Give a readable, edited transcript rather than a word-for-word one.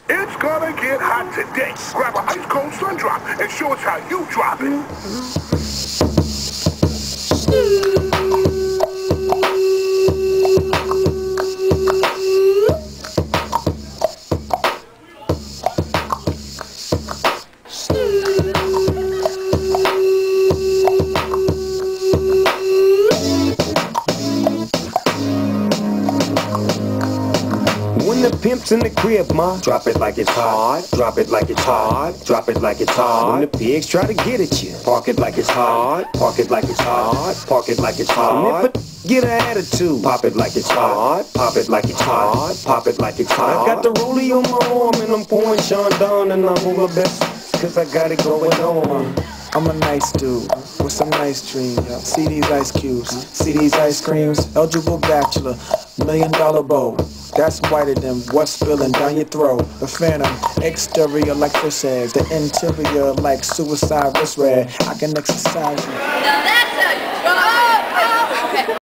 It's gonna get hot today. Grab an ice cold sun drop and show us how you drop it. When the pimp's in the crib, ma, drop it like it's hard, drop it like it's hard, drop it like it's hard. When the pigs try to get at you, park it like it's hard, park it like it's hard, park it like it's hard. And if a get an attitude, pop it like it's hard, pop it like it's hard, pop it like it's hard. I got the rollie on my arm and I'm pouring Sean down and I'm over best cause I got it going on. I'm a nice dude with some nice dreams. See these ice cubes, see these ice creams. Eligible bachelor, $1 million bow. That's whiter than what's spilling down your throat. The phantom, exterior like fish eggs, the interior like suicide wrist red. I can exercise you. Now that's a drop.